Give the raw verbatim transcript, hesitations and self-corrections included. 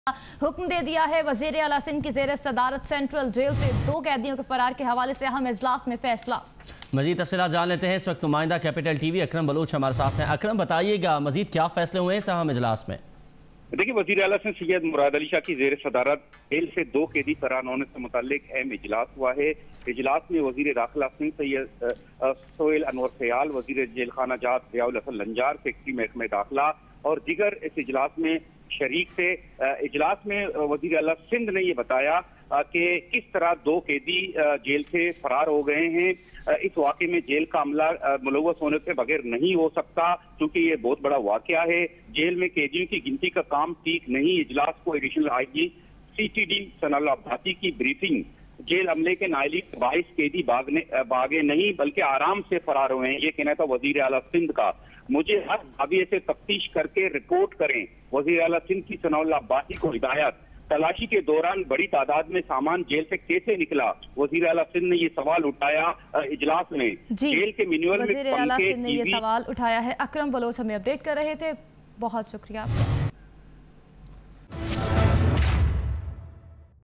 हुक्म दे दिया है। वजीर आला सिंध की ज़ेर सदारत सेंट्रल जेल से दो कैदियों के फरार के हवाले से अहम इजलास में फैसला। मजीद तफसीलात जान लेते हैं। इस वक्त नुमाइंदा कैपिटल टीवी अकरम बलोच हमारे साथ हैं। अकरम, बताइएगा मजीद क्या फैसले हुए हैं इस अहम इजलास में? देखिए, वजीर आला सिंध सैयद मुराद अली शाह की ज़ेर सदारत जेल से दो कैदी फरार होने से मुताल्लिक अहम इजलास हुआ है। इजलास में वजीर दाखिला सिंध सैयद सोहेल अनवर सयाल, वजीर जेल खाना जात रियाउल हसन लंजार, सेक्रेटरी महकमे दाखिला और दिगर इस इजलास में शरीक थे। इजलास में वजीर आला सिंध ने ये बताया कि किस तरह दो कैदी जेल से फरार हो गए हैं। इस वाक़े में जेल का अमला मुलव्वस होने के बगैर नहीं हो सकता, क्योंकि ये बहुत बड़ा वाक़या है। जेल में कैदियों की गिनती का काम ठीक नहीं। इजलास को additional I G C T D Sanaullah Abbasi की ब्रीफिंग। जेल अमले के नायली बाईस कैदी भागने भागे नहीं बल्कि आराम से फरार हुए हैं, ये कहना था वजीर आला सिंध का। मुझे हर जाविये से तफ्तीश करके रिपोर्ट करें, वजीर आला सिंध की सनाउल्लाह अब्बासी को हिदायत। तलाशी के दौरान बड़ी तादाद में सामान जेल से कैसे निकला, वजीर आला सिंध ने ये सवाल उठाया इजलास में। जेल के मैन्युअल में वजीर आला सिंध ने ये सवाल उठाया है। अकरम बलोच हमें अपडेट कर रहे थे, बहुत शुक्रिया आपका।